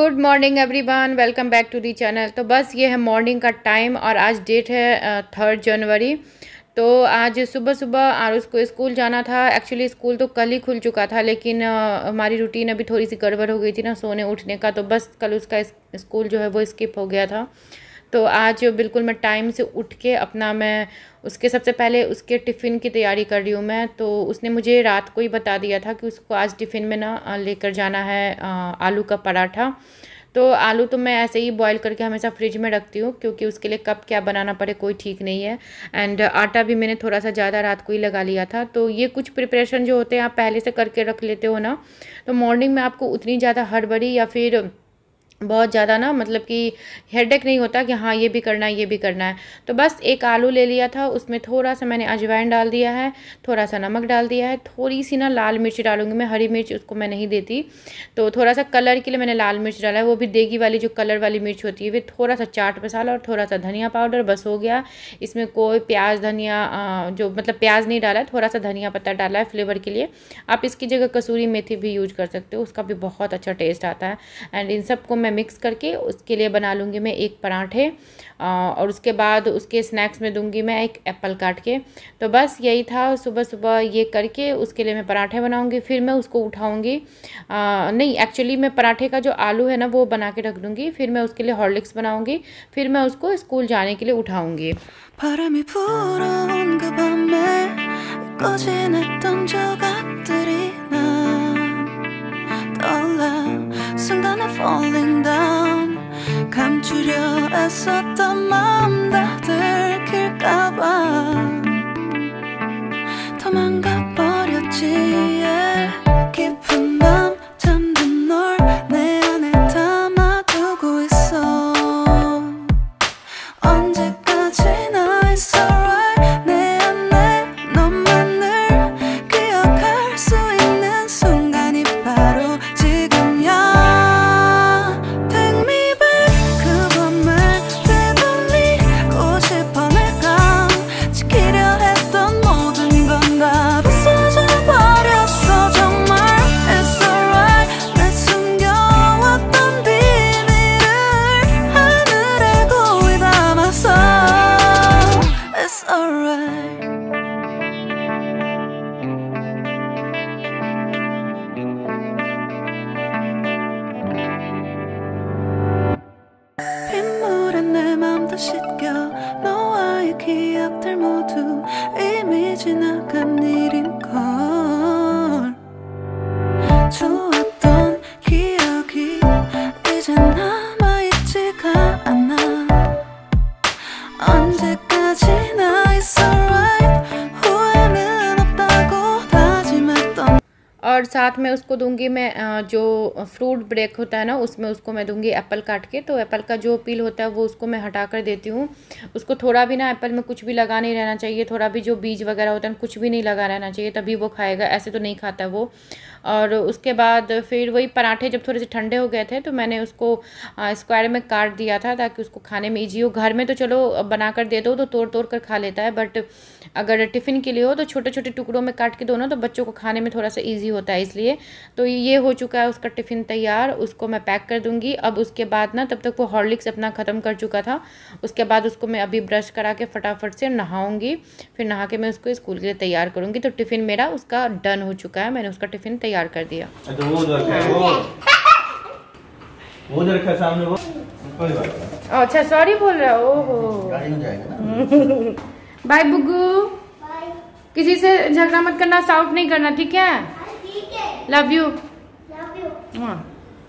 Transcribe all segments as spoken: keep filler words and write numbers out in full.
Good morning everyone, welcome back to the channel. तो बस ये है मॉर्निंग का टाइम और आज डेट है थर्ड जनवरी। तो आज सुबह सुबह आरुष को स्कूल जाना था। एक्चुअली स्कूल तो कल ही खुल चुका था, लेकिन uh, हमारी रूटीन अभी थोड़ी सी गड़बड़ हो गई थी ना सोने उठने का, तो बस कल उसका स्कूल जो है वो स्किप हो गया था। तो आज बिल्कुल मैं टाइम से उठ के अपना मैं उसके सबसे पहले उसके टिफ़िन की तैयारी कर रही हूँ मैं। तो उसने मुझे रात को ही बता दिया था कि उसको आज टिफ़िन में ना लेकर जाना है आलू का पराठा। तो आलू तो मैं ऐसे ही बॉईल करके हमेशा फ्रिज में रखती हूँ, क्योंकि उसके लिए कब क्या बनाना पड़े कोई ठीक नहीं है। एंड आटा भी मैंने थोड़ा सा ज़्यादा रात को ही लगा लिया था। तो ये कुछ प्रिपरेशन जो होते हैं आप पहले से करके रख लेते हो ना, तो मॉर्निंग में आपको उतनी ज़्यादा हड़बड़ी या फिर बहुत ज़्यादा ना मतलब कि हेडेक नहीं होता कि हाँ ये भी करना है ये भी करना है। तो बस एक आलू ले लिया था, उसमें थोड़ा सा मैंने अजवाइन डाल दिया है, थोड़ा सा नमक डाल दिया है, थोड़ी सी ना लाल मिर्च डालूंगी मैं, हरी मिर्च उसको मैं नहीं देती। तो थोड़ा सा कलर के लिए मैंने लाल मिर्च डाला है, वो भी देगी वाली जो कलर वाली मिर्च होती है। फिर थोड़ा सा चाट मसाला और थोड़ा सा धनिया पाउडर, बस हो गया। इसमें कोई प्याज धनिया जो मतलब प्याज नहीं डाला है, थोड़ा सा धनिया पत्ता डाला है फ्लेवर के लिए। आप इसकी जगह कसूरी मेथी भी यूज कर सकते हो, उसका भी बहुत अच्छा टेस्ट आता है। एंड इन सबको मैं मिक्स करके उसके लिए बना लूँगी मैं एक पराठे, और उसके बाद उसके स्नैक्स में दूंगी मैं एक एप्पल काट के। तो बस यही था, सुबह सुबह ये करके उसके लिए मैं पराठे बनाऊंगी, फिर मैं उसको उठाऊंगी। नहीं एक्चुअली मैं पराठे का जो आलू है ना वो बना के रख दूंगी, फिर मैं उसके लिए हॉर्लिक्स बनाऊंगी, फिर मैं उसको स्कूल जाने के लिए उठाऊंगी। Falling down 감추려 애썼던 마음 다 들킬까봐 도망가 버렸지. yeah. 깊은 밤 잠든 널 내 안에 담아두고 있어. 언제까지나 it's alright. 내 안에 너만을 기억할 수 있는 순간이 바로 지금이야. 씻겨 너와의 기억들 모두 이미 지나간 일인걸. 좋았던 기억이 이제 남아있지가 않아. 언제까지나 it's alright. 후회는 없다고 다짐했던। और साथ में उसको दूंगी मैं जो फ्रूट ब्रेक होता है ना, उसमें उसको मैं दूंगी एप्पल काट के। तो एप्पल का जो पील होता है वो उसको मैं हटा कर देती हूँ। उसको थोड़ा भी ना एप्पल में कुछ भी लगा नहीं रहना चाहिए, थोड़ा भी जो बीज वगैरह होता है कुछ भी नहीं लगा रहना चाहिए, तभी वो खाएगा, ऐसे तो नहीं खाता वो। और उसके बाद फिर वही पराठे जब थोड़े से ठंडे हो गए थे तो मैंने उसको स्क्वायर में काट दिया था ताकि उसको खाने में ईजी हो। घर में तो चलो बना कर दे दो तो तोड़ तोड़ कर खा लेता है, बट अगर टिफ़िन के लिए हो तो छोटे छोटे टुकड़ों में काट के दो ना, तो बच्चों को खाने में थोड़ा सा ईजी होता है इसलिए। तो ये हो चुका है उसका टिफ़िन तैयार, उसको मैं पैक कर दूँगी। अब उसके बाद ना तब तक वो हॉर्लिक्स अपना ख़त्म कर चुका था। उसके बाद उसको मैं अभी ब्रश करा के फटाफट से नहाऊँगी, फिर नहा के मैं उसको स्कूल के लिए तैयार करूँगी। तो टिफ़िन मेरा उसका डन हो चुका है, मैंने उसका टिफ़िन तैयार कर दिया। वो वो रखा सामने वो कोई बात। अच्छा सॉरी बोल रहा है। ओहो गाड़ी में जाएगा ना। बाय बुग्गू, किसी से झगड़ा मत करना, साउट नहीं करना, ठीक है? ठीक है। Love you. Love you. हाँ।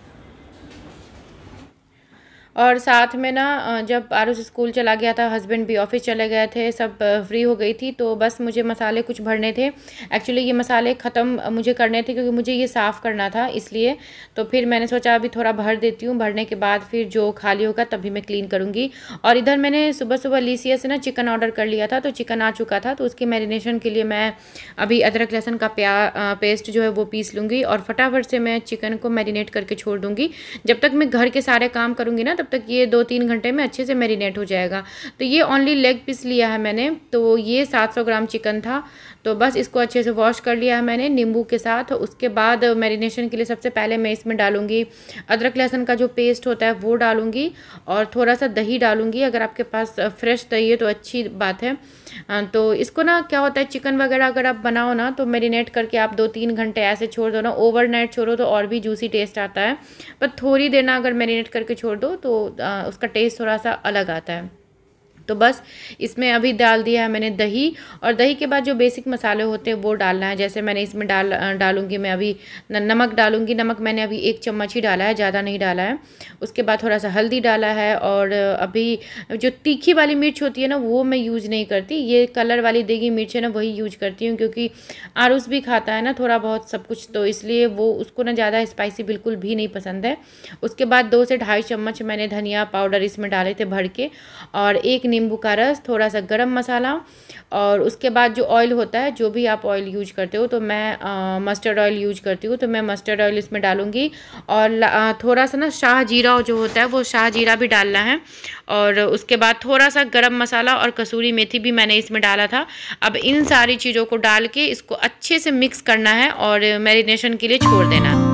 और साथ में ना जब आरुष स्कूल चला गया था, हस्बैंड भी ऑफिस चले गए थे, सब फ्री हो गई थी, तो बस मुझे मसाले कुछ भरने थे। एक्चुअली ये मसाले ख़त्म मुझे करने थे क्योंकि मुझे ये साफ़ करना था, इसलिए तो फिर मैंने सोचा अभी थोड़ा भर देती हूँ, भरने के बाद फिर जो खाली होगा तभी मैं क्लीन करूँगी। और इधर मैंने सुबह सुबह लीसिया से ना चिकन ऑर्डर कर लिया था, तो चिकन आ चुका था। तो उसकी मैरिनेशन के लिए मैं अभी अदरक लहसुन का प्या पेस्ट जो है वो पीस लूँगी और फटाफट से मैं चिकन को मैरिनेट करके छोड़ दूँगी। जब तक मैं घर के सारे काम करूँगी ना तब तक ये दो तीन घंटे में अच्छे से मैरिनेट हो जाएगा। तो ये ओनली लेग पीस लिया है मैंने, तो ये सात सौ ग्राम चिकन था। तो बस इसको अच्छे से वॉश कर लिया है मैंने नींबू के साथ। उसके बाद मैरिनेशन के लिए सबसे पहले मैं इसमें डालूंगी अदरक लहसुन का जो पेस्ट होता है वो डालूंगी, और थोड़ा सा दही डालूंगी। अगर आपके पास फ्रेश दही है तो अच्छी बात है। तो इसको ना क्या होता है, चिकन वगैरह अगर आप बनाओ ना तो मैरिनेट करके आप दो तीन घंटे ऐसे छोड़ दो ना, ओवरनाइट छोड़ो तो और भी जूसी टेस्ट आता है। पर थोड़ी देर ना अगर मैरिनेट करके छोड़ दो तो उसका टेस्ट थोड़ा सा अलग आता है। तो बस इसमें अभी डाल दिया है मैंने दही, और दही के बाद जो बेसिक मसाले होते हैं वो डालना है। जैसे मैंने इसमें डाल डालूंगी मैं अभी नमक डालूंगी। नमक मैंने अभी एक चम्मच ही डाला है, ज़्यादा नहीं डाला है। उसके बाद थोड़ा सा हल्दी डाला है, और अभी जो तीखी वाली मिर्च होती है ना वो मैं यूज़ नहीं करती, ये कलर वाली देगी मिर्च है ना वही यूज करती हूँ, क्योंकि आरुष भी खाता है ना थोड़ा बहुत सब कुछ, तो इसलिए वो उसको ना ज़्यादा स्पाइसी बिल्कुल भी नहीं पसंद है। उसके बाद दो से ढाई चम्मच मैंने धनिया पाउडर इसमें डाले थे भर के, और एक नींबू का रस, थोड़ा सा गरम मसाला, और उसके बाद जो ऑयल होता है, जो भी आप ऑयल यूज करते हो, तो मैं मस्टर्ड ऑयल यूज करती हूँ, तो मैं मस्टर्ड ऑयल इसमें डालूंगी। और आ, थोड़ा सा ना शाह जीरा जो होता है वो शाह जीरा भी डालना है, और उसके बाद थोड़ा सा गरम मसाला और कसूरी मेथी भी मैंने इसमें डाला था। अब इन सारी चीज़ों को डाल के इसको अच्छे से मिक्स करना है और मैरिनेशन के लिए छोड़ देना है।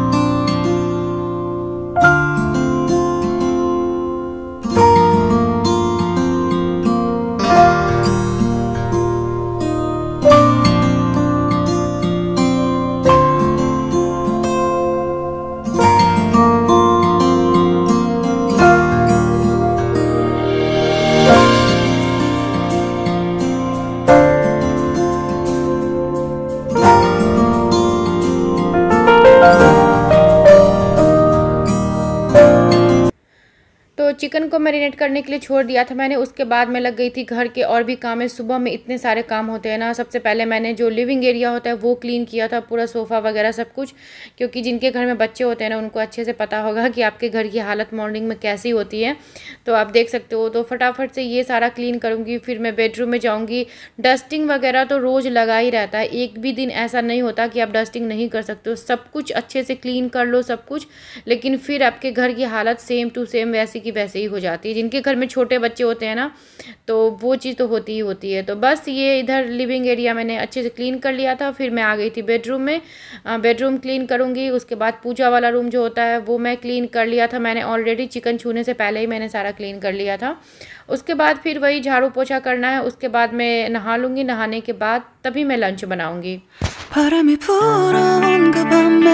तो चिकन को मैरिनेट करने के लिए छोड़ दिया था मैंने। उसके बाद मैं लग गई थी घर के और भी काम में। सुबह में इतने सारे काम होते हैं ना। सबसे पहले मैंने जो लिविंग एरिया होता है वो क्लीन किया था, पूरा सोफ़ा वगैरह सब कुछ, क्योंकि जिनके घर में बच्चे होते हैं ना उनको अच्छे से पता होगा कि आपके घर की हालत मॉर्निंग में कैसी होती है। तो आप देख सकते हो। तो फटाफट से ये सारा क्लीन करूँगी, फिर मैं बेडरूम में जाऊँगी। डस्टिंग वगैरह तो रोज़ लगा ही रहता है, एक भी दिन ऐसा नहीं होता कि आप डस्टिंग नहीं कर सकते हो। सब कुछ अच्छे से क्लीन कर लो सब कुछ, लेकिन फिर आपके घर की हालत सेम टू सेम वैसी की वैसे ही हो जाती है। जिनके घर में छोटे बच्चे होते हैं ना तो वो चीज़ तो होती ही होती है। तो बस ये इधर लिविंग एरिया मैंने अच्छे से क्लीन कर लिया था। फिर मैं आ गई थी बेडरूम में। बेडरूम क्लीन करूँगी। उसके बाद पूजा वाला रूम जो होता है वो मैं क्लीन कर लिया था मैंने ऑलरेडी, चिकन छूने से पहले ही मैंने सारा क्लीन कर लिया था। उसके बाद फिर वही झाड़ू पोछा करना है। उसके बाद मैं नहा लूँगी, नहाने के बाद तभी मैं लंच बनाऊँगी। 바람이 불어온 그 밤에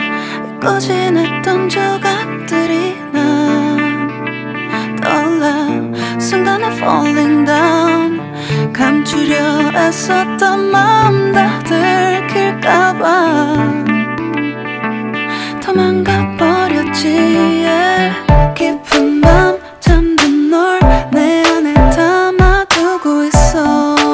꺼지냈던 조각들이 난 떠올라 순간에 falling down 감추려 애썼던 마음 다 들킬까봐 도망가 버렸지 yeah. 깊은 밤 잠든 널 내 안에 담아두고 있어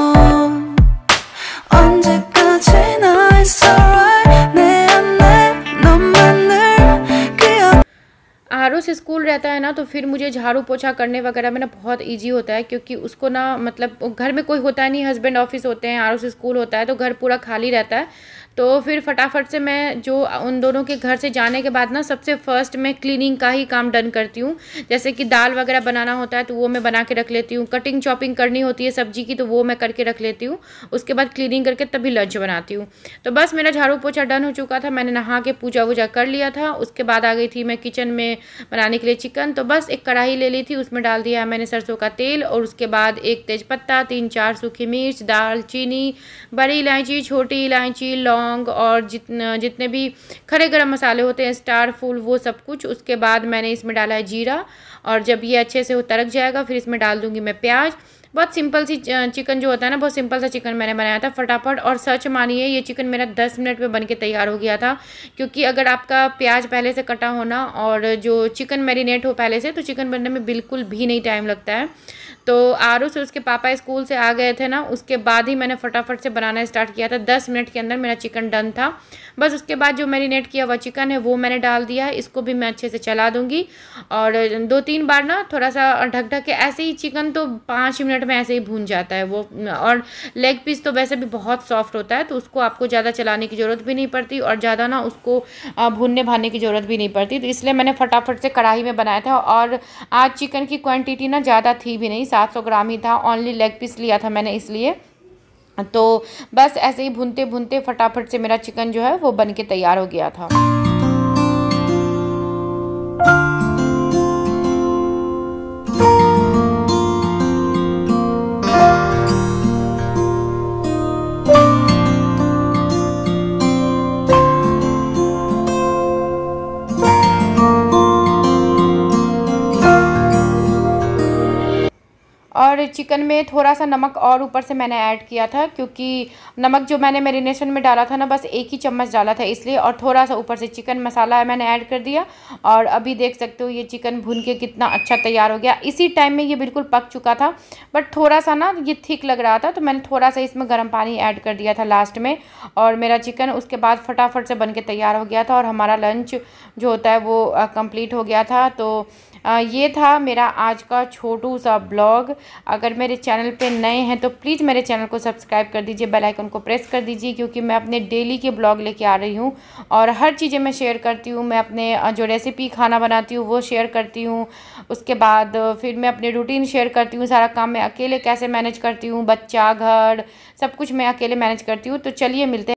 언제까지나 it's alright 내 안에 너만을 기억 Aarush school रहता है ना तो फिर मुझे झाड़ू पोछा करने वगैरह में ना बहुत इजी होता है, क्योंकि उसको ना मतलब घर में कोई होता नहीं, हस्बैंड ऑफिस होते हैं, आरुष स्कूल होता है, तो घर पूरा खाली रहता है। तो फिर फटाफट से मैं जो उन दोनों के घर से जाने के बाद ना सबसे फर्स्ट मैं क्लीनिंग का ही काम डन करती हूँ। जैसे कि दाल वगैरह बनाना होता है तो वो मैं बना के रख लेती हूँ, कटिंग चॉपिंग करनी होती है सब्जी की तो वो मैं करके रख लेती हूँ। उसके बाद क्लीनिंग करके तभी लंच बनाती हूँ। तो बस मेरा झाड़ू पोछा डन हो चुका था, मैंने नहा के पूजा वूजा कर लिया था। उसके बाद आ गई थी मैं किचन में बनाने के लिए चिकन। तो बस एक कढ़ाई ले ली थी, उसमें डाल दिया मैंने सरसों का तेल, और उसके बाद एक तेज़पत्ता, तीन चार सूखी मिर्च, दालचीनी, बड़ी इलायची, छोटी इलायची, लौंग और जितने जितने भी खड़े गरम मसाले होते हैं, स्टार फूल, वो सब कुछ। उसके बाद मैंने इसमें डाला है जीरा, और जब ये अच्छे से तड़क जाएगा फिर इसमें डाल दूँगी मैं प्याज। बहुत सिंपल सी चिकन जो होता है ना, बहुत सिंपल सा चिकन मैंने बनाया था फटाफट। और सच मानिए ये चिकन मेरा दस मिनट में बन के तैयार हो गया था, क्योंकि अगर आपका प्याज पहले से कटा होना और जो चिकन मैरिनेट हो पहले से, तो चिकन बनने में बिल्कुल भी नहीं टाइम लगता है। तो आरुष और उसके पापा स्कूल से आ गए थे ना, उसके बाद ही मैंने फटाफट से बनाना स्टार्ट किया था। दस मिनट के अंदर मेरा चिकन डन था। बस उसके बाद जो मैरिनेट किया हुआ चिकन है वो मैंने डाल दिया है। इसको भी मैं अच्छे से चला दूँगी और दो तीन बार ना थोड़ा सा ढक ढक के, ऐसे ही चिकन तो पाँच मिनट में ऐसे ही भून जाता है वो। और लेग पीस तो वैसे भी बहुत सॉफ्ट होता है, तो उसको आपको ज़्यादा चलाने की ज़रूरत भी नहीं पड़ती और ज़्यादा ना उसको भूनने भानने की ज़रूरत भी नहीं पड़ती। तो इसलिए मैंने फटाफट से कढ़ाई में बनाया था। और आज चिकन की क्वांटिटी ना ज़्यादा थी भी नहीं, सात सौ ग्राम ही था। ओनली लेग पीस लिया था मैंने, इसलिए तो बस ऐसे ही भूनते भूनते फटाफट से मेरा चिकन जो है वो बन के तैयार हो गया था। और चिकन में थोड़ा सा नमक और ऊपर से मैंने ऐड किया था, क्योंकि नमक जो मैंने मैरिनेशन में डाला था ना बस एक ही चम्मच डाला था इसलिए। और थोड़ा सा ऊपर से चिकन मसाला मैंने ऐड कर दिया। और अभी देख सकते हो ये चिकन भून के कितना अच्छा तैयार हो गया। इसी टाइम में ये बिल्कुल पक चुका था, बट थोड़ा सा ना ये थिक लग रहा था, तो मैंने थोड़ा सा इसमें गर्म पानी ऐड कर दिया था लास्ट में। और मेरा चिकन उसके बाद फटाफट से बन के तैयार हो गया था और हमारा लंच जो होता है वो कंप्लीट हो गया था। तो ये था मेरा आज का छोटू सा ब्लॉग। अगर मेरे चैनल पे नए हैं तो प्लीज़ मेरे चैनल को सब्सक्राइब कर दीजिए, बेल आइकन को प्रेस कर दीजिए, क्योंकि मैं अपने डेली के ब्लॉग लेके आ रही हूँ और हर चीज़ें मैं शेयर करती हूँ। मैं अपने जो रेसिपी खाना बनाती हूँ वो शेयर करती हूँ। उसके बाद फिर मैं अपने रूटीन शेयर करती हूँ, सारा काम मैं अकेले कैसे मैनेज करती हूँ, बच्चा घर सब कुछ मैं अकेले मैनेज करती हूँ। तो चलिए मिलते हैं।